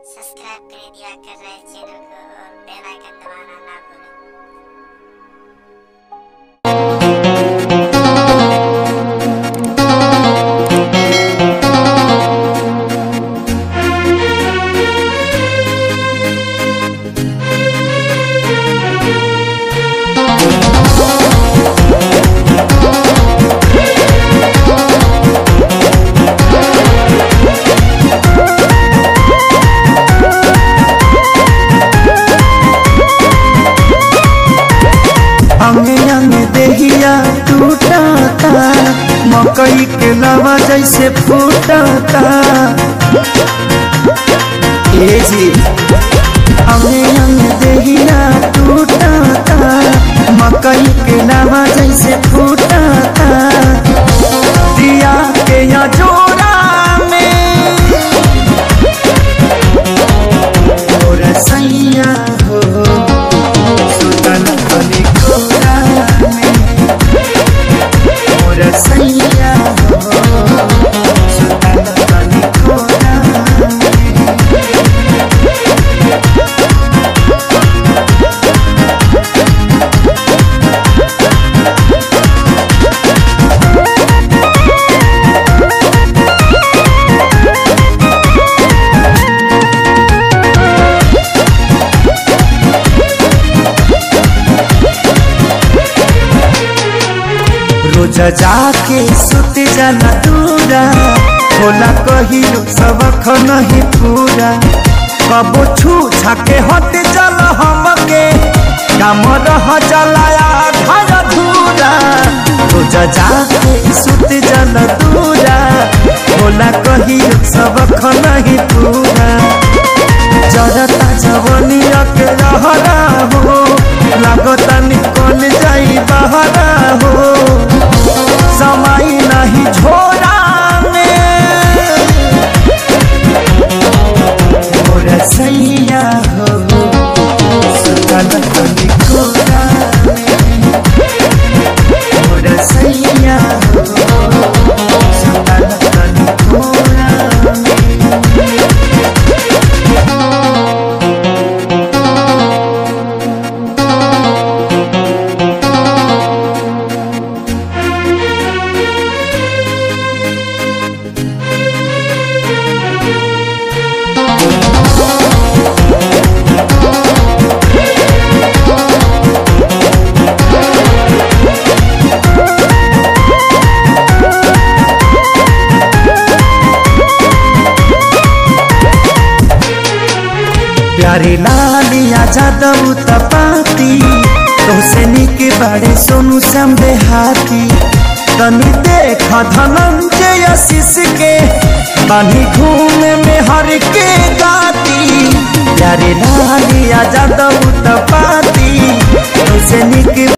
Subscribe कर दिया कर रहे चैनल को और बेल आइकन दबाना ना भूलें। देहिया टूटाता मकई के लवा जैसे फूटाता ए जी अंगे देहिया टूटाता मकई के लवा जैसे फूटाता दिया के या जोड़ा में और सैया हो सुतन बनी कोरा सैया हो सुतन बनी कोरा रोज जाके सुत जाना दूरा होला कहियो सबक नहीं पूरा कबो छू छाके हट चल हमके काम रह चलाया घर धूरा रोज जाके सुत जाना दूरा होला कहियो सबक नहीं पूरा जरता जवनिया के रहरा हो लागता निकल जाई बहरा हो समय नहीं छोड़ा में और सैया हो सुतन बनी कोरा में और सैया हो सुतन बनी कोरा में प्यारे लालिया जादव तपाती तोसे निके बाड़े सोनू श्याम देहाती तनी देख धनंजय आशीष के बानी घूम में हर के गाती।